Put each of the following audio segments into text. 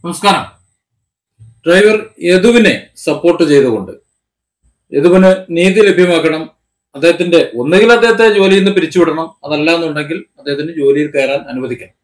നമസ്കാരം. Driver യദുവിനെ support ചെയ്തുകൊണ്ട് യദുവിന് നീതി ലഭ്യമാക്കണം. ഒന്നുകിൽ അദ്ദേഹത്തെ ജോലിയിൽ നിന്ന് പിരിച്ചുവിടണം, അതല്ല എന്നുണ്ടെങ്കിൽ അദ്ദേഹത്തിന് ജോലിയിൽ കയറാൻ അനുവദിക്കണം.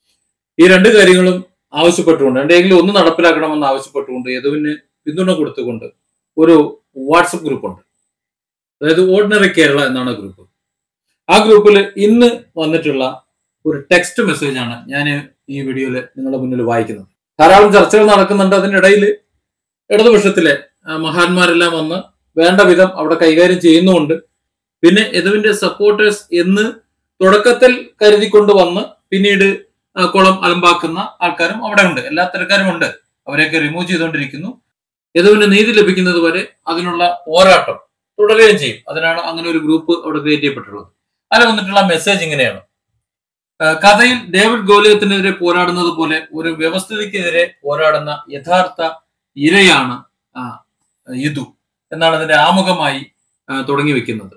ഈ രണ്ട് കാര്യങ്ങളും ആവശ്യപ്പെട്ടുകൊണ്ട് എന്തെങ്കിലും ഒന്ന് നടപ്പിലാക്കണമെന്ന് ആവശ്യപ്പെട്ടുകൊണ്ട് യദുവിന് പിന്തുണ കൊടുത്തുകൊണ്ട് ഒരു വാട്സപ്പ് ഗ്രൂപ്പുണ്ട്. അതായത് ഓർഡിനറി കേരള എന്നാണ് ഗ്രൂപ്പ്. ആ ഗ്രൂപ്പിൽ ഇന്ന് വന്നിട്ടുള്ള ഒരു ടെക്സ്റ്റ് മെസ്സേജാണ് ഞാൻ ഈ വീഡിയോയിൽ നിങ്ങളുടെ മുന്നിൽ വായിക്കുന്നത്. ധാരാളം ചർച്ചകൾ നടക്കുന്നുണ്ട്. അതിനിടയിൽ ഇടതുപക്ഷത്തിലെ മഹാന്മാരെല്ലാം വന്ന് വേണ്ട വിധം അവിടെ കൈകാര്യം ചെയ്യുന്നുമുണ്ട്. പിന്നെ യദുവിന്റെ സപ്പോർട്ടേഴ്സ് എന്ന് തുടക്കത്തിൽ കരുതിക്കൊണ്ട് വന്ന് പിന്നീട് കുളം അലമ്പാക്കുന്ന ആൾക്കാരും അവിടെ ഉണ്ട്. എല്ലാ തരക്കാരും ഉണ്ട്. അവരെയൊക്കെ റിമൂവ് ചെയ്തുകൊണ്ടിരിക്കുന്നു. യദുവിന് നീതി ലഭിക്കുന്നത് വരെ അതിനുള്ള പോരാട്ടം തുടരുകയും ചെയ്യും. അതിനാണ് അങ്ങനെ ഒരു ഗ്രൂപ്പ് അവിടെ ക്രിയേറ്റ് ചെയ്യപ്പെട്ടുള്ളത്. അതിൽ വന്നിട്ടുള്ള മെസ്സേജ് ഇങ്ങനെയാണ്: കഥയിൽ ഡേവിഡ് ഗോലിയത്തിനെതിരെ പോരാടുന്നത് പോലെ ഒരു വ്യവസ്ഥിതിക്കെതിരെ പോരാടുന്ന യഥാർത്ഥ ഇരയാണ് യദു എന്നാണ് അതിന്റെ ആമുഖമായി തുടങ്ങി വെക്കുന്നത്.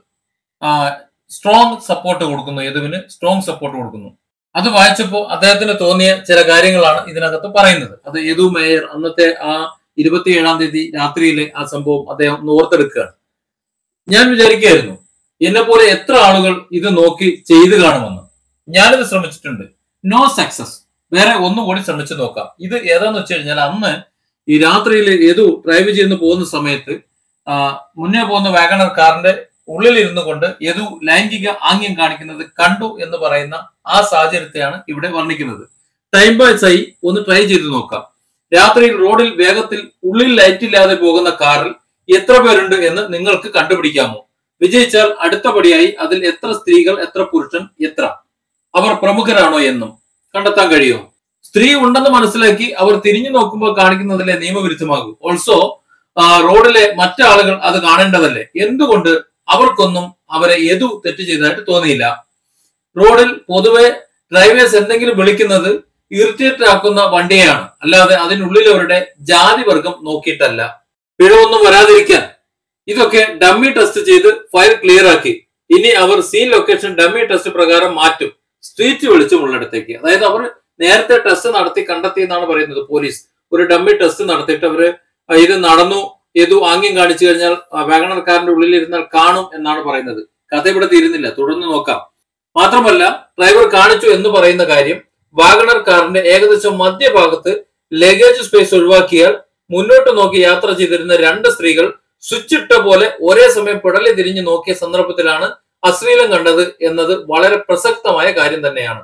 സ്ട്രോങ് സപ്പോർട്ട് കൊടുക്കുന്നു, യദുവിന് സ്ട്രോങ് സപ്പോർട്ട് കൊടുക്കുന്നു. അത് വായിച്ചപ്പോൾ അദ്ദേഹത്തിന് തോന്നിയ ചില കാര്യങ്ങളാണ് ഇതിനകത്ത് പറയുന്നത്. അത് യദു മേയർ അന്നത്തെ ആ 27-ാം തീയതി രാത്രിയിലെ ആ സംഭവം അദ്ദേഹം ഓർത്തെടുക്കുകയാണ്. ഞാൻ വിചാരിക്കുകയായിരുന്നു, എന്നെ പോലെ എത്ര ആളുകൾ ഇത് നോക്കി ചെയ്തു കാണുമെന്ന്. ഞാനിത് ശ്രമിച്ചിട്ടുണ്ട്, നോ സക്സസ്. വേറെ ഒന്നുകൂടി ശ്രമിച്ചു നോക്കാം. ഇത് ഏതാന്ന് വെച്ച് കഴിഞ്ഞാൽ, അന്ന് ഈ രാത്രിയിൽ യദു ഡ്രൈവ് ചെയ്ത് പോകുന്ന സമയത്ത് മുന്നേ പോകുന്ന വാഗണർ കാറിന്റെ ഉള്ളിൽ ഇരുന്നു കൊണ്ട് യദു ലൈംഗിക ആംഗ്യം കാണിക്കുന്നത് കണ്ടു എന്ന് പറയുന്ന ആ സാഹചര്യത്തെയാണ് ഇവിടെ വർണ്ണിക്കുന്നത്. ടൈം പാസ് ആയി ഒന്ന് ട്രൈ ചെയ്ത് നോക്കാം. രാത്രിയിൽ റോഡിൽ വേഗത്തിൽ ഉള്ളിൽ ലൈറ്റ് ഇല്ലാതെ പോകുന്ന കാറിൽ എത്ര പേരുണ്ട് എന്ന് നിങ്ങൾക്ക് കണ്ടുപിടിക്കാമോ? വിജയിച്ചാൽ അടുത്ത പടിയായി അതിൽ എത്ര സ്ത്രീകൾ, എത്ര പുരുഷൻ, എത്ര അവർ പ്രമുഖരാണോ എന്നും കണ്ടെത്താൻ കഴിയുമോ? സ്ത്രീ ഉണ്ടെന്ന് മനസ്സിലാക്കി അവർ തിരിഞ്ഞു നോക്കുമ്പോൾ കാണിക്കുന്നതിലെ നിയമവിരുദ്ധമാകൂ. ഓൾസോ റോഡിലെ മറ്റാളുകൾ അത് കാണേണ്ടതല്ലേ? എന്തുകൊണ്ട് അവർക്കൊന്നും അവരെ യദു തെറ്റ് ചെയ്തതായിട്ട് തോന്നിയില്ല? റോഡിൽ പൊതുവെ ഡ്രൈവേഴ്സ് എന്തെങ്കിലും വിളിക്കുന്നത് ഇറിറ്റേറ്റ് ആക്കുന്ന വണ്ടിയാണ്, അല്ലാതെ അതിനുള്ളിലവരുടെ ജാതി വർഗം നോക്കിയിട്ടല്ല. പിഴവൊന്നും വരാതിരിക്കാൻ ഇതൊക്കെ ഡമ്മി ടെസ്റ്റ് ചെയ്ത് ഫയൽ ക്ലിയർ ആക്കി. ഇനി അവർ സീൻ ലൊക്കേഷൻ ഡമ്മി ടെസ്റ്റ് പ്രകാരം മാറ്റും, സ്ട്രീറ്റ് വെളിച്ചമുള്ളിടത്തേക്ക്. അതായത് അവർ നേരത്തെ ടെസ്റ്റ് നടത്തി കണ്ടെത്തി എന്നാണ് പറയുന്നത്. പോലീസ് ഒരു ഡമ്മി ടെസ്റ്റ് നടത്തിയിട്ട് അവര് ഇത് നടന്നു, യദു ആംഗ്യം കാണിച്ചു കഴിഞ്ഞാൽ വാഗണർ കാറിന്റെ ഉള്ളിൽ ഇരുന്നാൽ കാണും എന്നാണ് പറയുന്നത്. കഥ ഇവിടെ തീരുന്നില്ല, തുടർന്ന് നോക്കാം. മാത്രമല്ല, ഡ്രൈവർ കാണിച്ചു എന്ന് പറയുന്ന കാര്യം, വാഗണർ കാറിന്റെ ഏകദേശം മധ്യഭാഗത്ത് ലഗേജ് സ്പേസ് ഒഴിവാക്കിയാൽ മുന്നോട്ട് നോക്കി യാത്ര ചെയ്തിരുന്ന രണ്ട് സ്ത്രീകൾ സ്വിച്ച് ഇട്ട പോലെ ഒരേ സമയം പിടലി തിരിഞ്ഞു നോക്കിയ സന്ദർഭത്തിലാണ് അശ്ലീലം കണ്ടത് എന്നത് വളരെ പ്രസക്തമായ കാര്യം തന്നെയാണ്.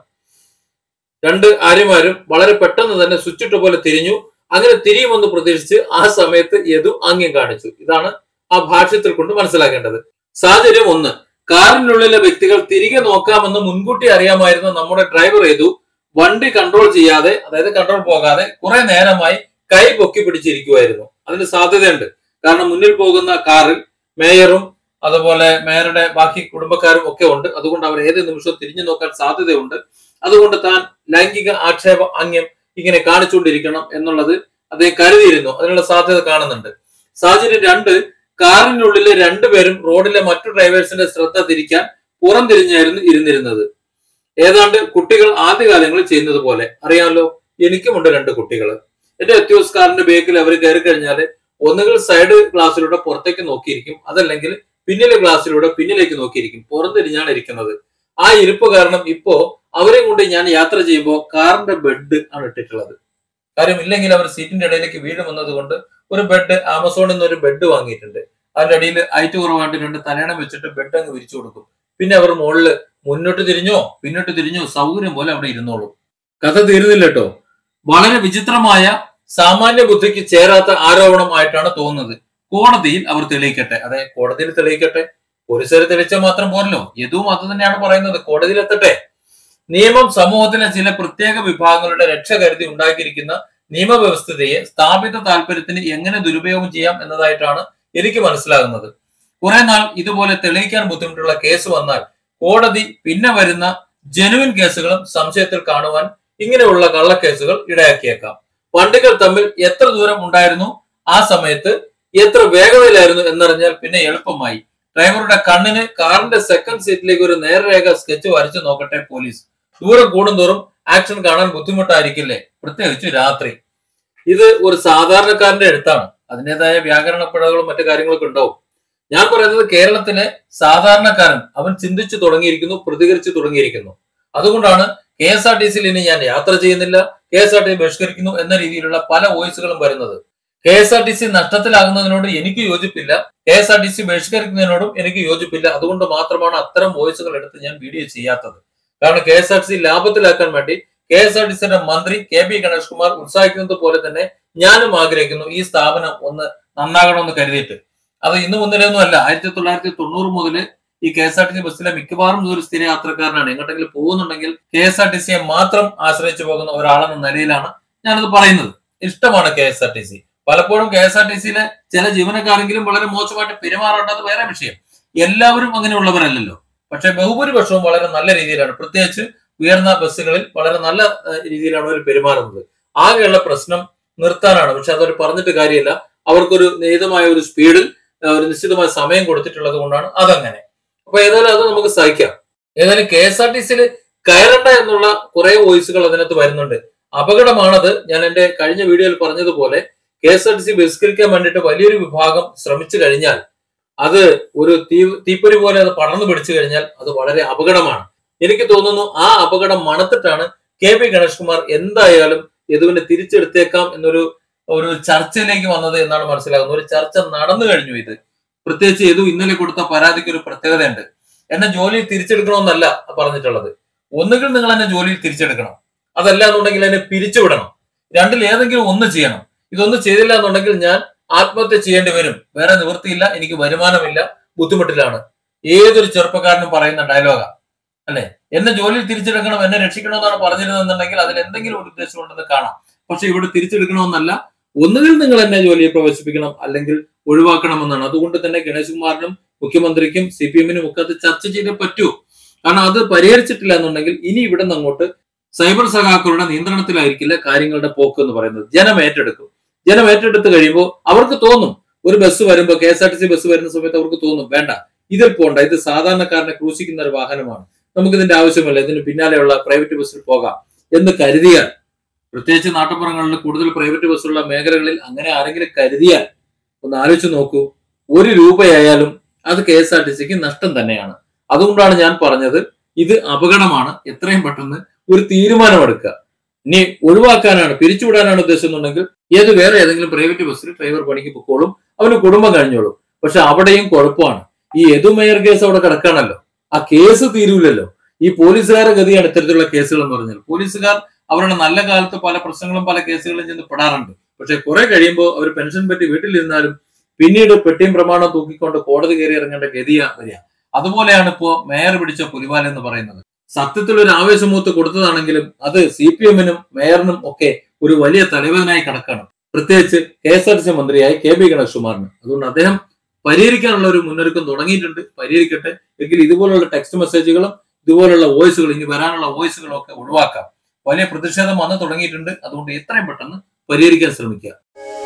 രണ്ട് ആര്യമാരും വളരെ പെട്ടെന്ന് തന്നെ സ്വിച്ച് ഇട്ട പോലെ തിരിഞ്ഞു. അങ്ങനെ തിരിയുമെന്ന് പ്രതീക്ഷിച്ച് ആ സമയത്ത് യദു ആംഗ്യം കാണിച്ചു. ഇതാണ് ആ ഭാഷ്യത്തിൽ കൊണ്ട് മനസ്സിലാക്കേണ്ടത്. സാഹചര്യം 1: കാറിനുള്ളിലെ വ്യക്തികൾ തിരികെ നോക്കാമെന്ന് മുൻകൂട്ടി അറിയാമായിരുന്ന നമ്മുടെ ഡ്രൈവർ യദു വണ്ടി കൺട്രോൾ ചെയ്യാതെ, അതായത് കൺട്രോൾ പോകാതെ കുറെ നേരമായി കൈ പൊക്കി പിടിച്ചിരിക്കുമായിരുന്നു. അതിന് സാധ്യതയുണ്ട്. കാരണം മുന്നിൽ പോകുന്ന കാറിൽ മേയറും അതുപോലെ മേയറുടെ ബാക്കി കുടുംബക്കാരും ഒക്കെ ഉണ്ട്. അതുകൊണ്ട് അവർ ഏത് നിമിഷവും തിരിഞ്ഞു നോക്കാൻ സാധ്യതയുണ്ട്. അതുകൊണ്ട് താൻ ലൈംഗിക ആക്ഷേപ ആംഗ്യം ഇങ്ങനെ കാണിച്ചുകൊണ്ടിരിക്കണം എന്നുള്ളത് അദ്ദേഹം കരുതിയിരുന്നു. അതിനുള്ള സാധ്യത കാണുന്നുണ്ട്. സാഹചര്യം 2: കാറിനുള്ളിലെ രണ്ടുപേരും റോഡിലെ മറ്റു ഡ്രൈവേഴ്സിന്റെ ശ്രദ്ധ തിരിക്കാൻ പുറം തിരിഞ്ഞായിരുന്നു ഇരുന്നിരുന്നത്. ഏതാണ്ട് കുട്ടികൾ ആദ്യകാലങ്ങളിൽ ചെയ്യുന്നത് പോലെ. അറിയാമല്ലോ, എനിക്കുമുണ്ട് 2 കുട്ടികൾ. എന്റെ എത്യോസ് കാറിന്റെ ബേക്കിൽ അവർ കയറി കഴിഞ്ഞാൽ ഒന്നുകിൽ സൈഡ് ഗ്ലാസ്സിലൂടെ പുറത്തേക്ക് നോക്കിയിരിക്കും, അതല്ലെങ്കിൽ പിന്നിലെ ഗ്ലാസ്സിലൂടെ പിന്നിലേക്ക് നോക്കിയിരിക്കും. പുറം തിരിഞ്ഞാണ് ഇരിക്കുന്നത്. ആ ഇരിപ്പ് കാരണം ഇപ്പോ അവരെയും കൊണ്ട് ഞാൻ യാത്ര ചെയ്യുമ്പോൾ കാറിന്റെ ബെഡ് ആണ് ഇട്ടിട്ടുള്ളത്. കാര്യം ഇല്ലെങ്കിൽ അവർ സീറ്റിന്റെ ഇടയിലേക്ക് വീഴുമെന്നത് കൊണ്ട് ഒരു ബെഡ്, ആമസോണിൽ നിന്ന് ഒരു ബെഡ് വാങ്ങിയിട്ടുണ്ട്. അതിന്റെ അടിയിൽ ഹൈറ്റ് കുറവാണ്ട് 2 തലയണം വെച്ചിട്ട് ബെഡ് അങ്ങ് വിരിച്ചു കൊടുക്കും. പിന്നെ അവർ മുകളില് മുന്നോട്ട് തിരിഞ്ഞോ പിന്നോട്ട് തിരിഞ്ഞോ സൗകര്യം പോലെ അവിടെ ഇരുന്നോളൂ. കഥ തീരുന്നില്ല കേട്ടോ. വളരെ വിചിത്രമായ, സാമാന്യ ബുദ്ധിക്ക് ചേരാത്ത ആരോപണം ആയിട്ടാണ് തോന്നുന്നത്. കോടതിയിൽ അവർ തെളിയിക്കട്ടെ. അതെ, കോടതിയിൽ തെളിയിക്കട്ടെ. പോലീസുകാർ തെളിയിച്ചാൽ മാത്രം പോരല്ലോ. യദുവും അത് തന്നെയാണ് പറയുന്നത്, കോടതിയിൽ എത്തട്ടെ. നിയമം സമൂഹത്തിലെ ചില പ്രത്യേക വിഭാഗങ്ങളുടെ രക്ഷ കരുതി ഉണ്ടാക്കിയിരിക്കുന്ന നിയമവ്യവസ്ഥയെ സ്ഥാപിത താല്പര്യത്തിന് എങ്ങനെ ദുരുപയോഗം ചെയ്യാം എന്നതായിട്ടാണ് എനിക്ക് മനസ്സിലാകുന്നത്. കുറെ നാൾ ഇതുപോലെ തെളിയിക്കാൻ ബുദ്ധിമുട്ടുള്ള കേസ് വന്നാൽ കോടതി പിന്നെ വരുന്ന ജെനുവിൻ കേസുകളും സംശയത്തിൽ കാണുവാൻ ഇങ്ങനെയുള്ള കള്ളക്കേസുകൾ ഇടയാക്കിയേക്കാം. വണ്ടികൾ തമ്മിൽ എത്ര ദൂരം ഉണ്ടായിരുന്നു, ആ സമയത്ത് എത്ര വേഗതയിലായിരുന്നു എന്നറിഞ്ഞാൽ പിന്നെ എളുപ്പമായി. ഡ്രൈവറുടെ കണ്ണിന് കാറിന്റെ സെക്കൻഡ് സീറ്റിലേക്ക് ഒരു നേർരേഖ സ്കെച്ച് വരച്ചു നോക്കട്ടെ പോലീസ്. ദൂരം കൂടുന്തോറും ആക്ഷൻ കാണാൻ ബുദ്ധിമുട്ടായിരിക്കില്ലേ, പ്രത്യേകിച്ച് രാത്രി. ഇത് ഒരു സാധാരണക്കാരന്റെ എഴുത്താണ്. അതിൻ്റെതായ വ്യാകരണ പിഴകളും മറ്റു കാര്യങ്ങളൊക്കെ ഉണ്ടാവും. ഞാൻ പറയുന്നത് കേരളത്തിലെ സാധാരണക്കാരൻ അവൻ ചിന്തിച്ചു തുടങ്ങിയിരിക്കുന്നു, പ്രതികരിച്ചു തുടങ്ങിയിരിക്കുന്നു. അതുകൊണ്ടാണ് KSRTC ഇനി ഞാൻ യാത്ര ചെയ്യുന്നില്ല, KSRTC ബഹിഷ്കരിക്കുന്നു എന്ന രീതിയിലുള്ള പല വോയിസുകളും വരുന്നത്. KSRTC നഷ്ടത്തിലാകുന്നതിനോട് എനിക്ക് യോജിപ്പില്ല, KSRTC ബഹിഷ്കരിക്കുന്നതിനോടും എനിക്ക് യോജിപ്പില്ല. അതുകൊണ്ട് മാത്രമാണ് അത്തരം വോയിസുകൾ എടുത്ത് ഞാൻ വീഡിയോ ചെയ്യാത്തത്. കാരണം KSRTC ലാഭത്തിലാക്കാൻ വേണ്ടി KSRTCയുടെ മന്ത്രി KB ഗണേഷ് കുമാർ ഉത്സാഹിക്കുന്നത് പോലെ തന്നെ ഞാനും ആഗ്രഹിക്കുന്നു ഈ സ്ഥാപനം ഒന്ന് നന്നാകണമെന്ന് കരുതിയിട്ട്. അത് ഇന്ന് മുതലൊന്നും അല്ല, 1990 മുതൽ ഈ KSRTC ബസ്സിലെ മിക്കവാറും ഒരു സ്ഥിര യാത്രക്കാരനാണ്. എങ്ങോട്ടെങ്കിലും പോകുന്നുണ്ടെങ്കിൽ KSRTCയെ മാത്രം ആശ്രയിച്ചു പോകുന്ന ഒരാളെന്ന നിലയിലാണ് ഞാനത് പറയുന്നത്. ഇഷ്ടമാണ് KSRTC. പലപ്പോഴും KSRTCയിലെ ചില ജീവനക്കാരെങ്കിലും വളരെ മോശമായിട്ട് പെരുമാറേണ്ടത് വേറെ വിഷയം. എല്ലാവരും അങ്ങനെയുള്ളവരല്ലല്ലോ. പക്ഷെ ബഹുഭൂരിപക്ഷവും വളരെ നല്ല രീതിയിലാണ്, പ്രത്യേകിച്ച് ഉയർന്ന ബസ്സുകളിൽ വളരെ നല്ല രീതിയിലാണ് അവർ പെരുമാറുന്നത്. ആകെയുള്ള പ്രശ്നം നിർത്താനാണ്. പക്ഷെ അതൊരു പറഞ്ഞിട്ട് കാര്യമില്ല. അവർക്കൊരു നിയതമായ ഒരു സ്പീഡിൽ ഒരു നിശ്ചിതമായ സമയം കൊടുത്തിട്ടുള്ളത് കൊണ്ടാണ് അതങ്ങനെ. അപ്പൊ ഏതായാലും അത് നമുക്ക് സഹിക്കാം. ഏതായാലും KSRTCയിൽ കയറണ്ട എന്നുള്ള കുറെ വോയിസുകൾ അതിനകത്ത് വരുന്നുണ്ട്. അപകടമാണത്. ഞാൻ എന്റെ കഴിഞ്ഞ വീഡിയോയിൽ പറഞ്ഞതുപോലെ KSRTC ബഹിഷ്കരിക്കാൻ വേണ്ടിയിട്ട് വലിയൊരു വിഭാഗം ശ്രമിച്ചു കഴിഞ്ഞാൽ, അത് ഒരു തീപ്പൊരി പോലെ അത് പടർന്നു പിടിച്ചു കഴിഞ്ഞാൽ അത് വളരെ അപകടമാണ്. എനിക്ക് തോന്നുന്നു ആ അപകടം മണത്തിട്ടാണ് KB ഗണേഷ് കുമാർ എന്തായാലും യദുവിനെ തിരിച്ചെടുത്തേക്കാം എന്നൊരു ചർച്ചയിലേക്ക് വന്നത് എന്നാണ് മനസ്സിലാകുന്നത്. ഒരു ചർച്ച നടന്നു കഴിഞ്ഞു. ഇത് പ്രത്യേകിച്ച് യദു ഇന്നലെ കൊടുത്ത പരാതിക്ക് ഒരു പ്രത്യേകതയുണ്ട്. എന്നെ ജോലിയിൽ തിരിച്ചെടുക്കണമെന്നല്ല പറഞ്ഞിട്ടുള്ളത്. ഒന്നുകിൽ നിങ്ങൾ എന്നെ ജോലിയിൽ തിരിച്ചെടുക്കണം, അതല്ല എന്നുണ്ടെങ്കിൽ എന്നെ പിരിച്ചുവിടണം. രണ്ടിൽ ഏതെങ്കിലും ഒന്ന് ചെയ്യണം. ഇതൊന്നും ചെയ്തില്ല എന്നുണ്ടെങ്കിൽ ഞാൻ ആത്മഹത്യ ചെയ്യേണ്ടി വരും. വേറെ നിവൃത്തിയില്ല, എനിക്ക് വരുമാനമില്ല, ബുദ്ധിമുട്ടിലാണ്. ഏതൊരു ചെറുപ്പക്കാരനും പറയുന്ന ഡയലോഗാ അല്ലെ? എന്നെ ജോലിയിൽ തിരിച്ചെടുക്കണം, എന്നെ രക്ഷിക്കണമെന്നാണ് പറഞ്ഞിരുന്നെന്നുണ്ടെങ്കിൽ അതിൽ എന്തെങ്കിലും ഒരു ഉദ്ദേശം ഉണ്ടെന്ന് കാണാം. പക്ഷെ ഇവിടെ തിരിച്ചെടുക്കണമെന്നല്ല, ഒന്നുകിൽ നിങ്ങൾ എന്നെ ജോലിയിൽ പ്രവേശിപ്പിക്കണം, അല്ലെങ്കിൽ ഒഴിവാക്കണമെന്നാണ്. അതുകൊണ്ട് തന്നെ ഗണേഷ് കുമാറിനും മുഖ്യമന്ത്രിക്കും CPM-നും ഒക്കെ അത് ചർച്ച ചെയ്തേ പറ്റൂ. കാരണം അത് പരിഹരിച്ചിട്ടില്ല എന്നുണ്ടെങ്കിൽ ഇനി ഇവിടെ നിന്ന് അങ്ങോട്ട് സൈബർ സഖാക്കളുടെ നിയന്ത്രണത്തിലായിരിക്കില്ല കാര്യങ്ങളുടെ പോക്ക് എന്ന് പറയുന്നത്. ജനം ഏറ്റെടുക്കും. ജനം ഏറ്റെടുത്ത് കഴിയുമ്പോൾ അവർക്ക് തോന്നും, ഒരു ബസ് വരുമ്പോൾ KSRTC ബസ് വരുന്ന സമയത്ത് അവർക്ക് തോന്നും, വേണ്ട ഇതിൽ പോണ്ട, ഇത് സാധാരണക്കാരനെ ക്രൂശിക്കുന്ന ഒരു വാഹനമാണ്, നമുക്ക് ഇതിന്റെ ആവശ്യമില്ല, ഇതിന് പിന്നാലെയുള്ള പ്രൈവറ്റ് ബസ്സിൽ പോകാം എന്ന് കരുതിയാൽ, പ്രത്യേകിച്ച് നാട്ടുപുറങ്ങളിൽ കൂടുതൽ പ്രൈവറ്റ് ബസ്സുള്ള മേഖലകളിൽ അങ്ങനെ ആരെങ്കിലും കരുതിയാൽ ഒന്ന് ആലോചിച്ച് നോക്കൂ. 1 രൂപയായാലും അത് KSRTCക്ക് നഷ്ടം തന്നെയാണ്. അതുകൊണ്ടാണ് ഞാൻ പറഞ്ഞത് ഇത് അപകടമാണ്. എത്രയും പെട്ടെന്ന് ഒരു തീരുമാനമെടുക്കുക. ഇനി ഒഴിവാക്കാനാണ്, പിരിച്ചുവിടാനാണ് ഉദ്ദേശം എന്നുണ്ടെങ്കിൽ ഏത് വേറെ ഏതെങ്കിലും പ്രൈവറ്റ് ബസ്സിൽ ഡ്രൈവർ പണിക്ക് പൊക്കോളും, അവന് കുടുംബം കഴിഞ്ഞോളും. പക്ഷെ അവിടെയും കുഴപ്പമാണ്. ഈ യദു മേയർ കേസ് അവിടെ കിടക്കാണല്ലോ, ആ കേസ് തീരൂലല്ലോ. ഈ പോലീസുകാരുടെ ഗതിയാണ് ഇത്തരത്തിലുള്ള കേസുകൾ എന്ന് പറഞ്ഞാൽ. പോലീസുകാർ അവരുടെ നല്ല കാലത്ത് പല പ്രശ്നങ്ങളും പല കേസുകളും ചെന്ന് പെടാറുണ്ട്. പക്ഷെ കുറെ കഴിയുമ്പോൾ അവർ പെൻഷൻ പറ്റി വീട്ടിലിരുന്നാലും പിന്നീട് പെട്ടിയും പ്രമാണം തൂക്കിക്കൊണ്ട് കോടതി കയറി ഇറങ്ങേണ്ട ഗതിയാ വരിക. അതുപോലെയാണ് ഇപ്പോ മേയർ പിടിച്ച പുലിവാൽ എന്ന് പറയുന്നത്. സത്യത്തിൽ ഒരു ആവേശമൂത്ത് കൊടുത്തതാണെങ്കിലും അത് CPM-നും മേയറിനും ഒക്കെ ഒരു വലിയ തലവേദനയായി കിടക്കാണ്. പ്രത്യേകിച്ച് KSRTC മന്ത്രിയായ KB ഗണേഷ് കുമാറിന്. അതുകൊണ്ട് അദ്ദേഹം പരിഹരിക്കാനുള്ള ഒരു മുന്നൊരുക്കം തുടങ്ങിയിട്ടുണ്ട്. പരിഹരിക്കട്ടെ. എങ്കിൽ ഇതുപോലുള്ള ടെക്സ്റ്റ് മെസ്സേജുകളും ഇതുപോലുള്ള വോയിസുകളും ഇനി വരാനുള്ള വോയിസുകളും ഒക്കെ ഒഴിവാക്കാം. വലിയ പ്രതിഷേധം വന്നു തുടങ്ങിയിട്ടുണ്ട്. അതുകൊണ്ട് എത്രയും പെട്ടെന്ന് പരിഹരിക്കാൻ ശ്രമിക്കുക.